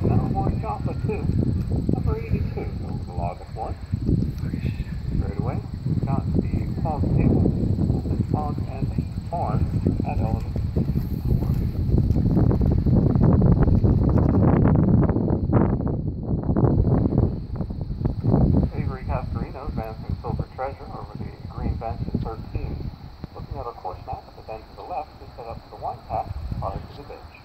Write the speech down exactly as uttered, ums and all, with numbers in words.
Metal Boy Chocolate two, number eighty-two, over the log of one. Straight away, got the fog table, open fog and farm at element four. Avery Cascarino advancing Silver Treasure over the green bench at thirteen. Looking at our course map at the bench to the left to set up the wine pack prior to the bench.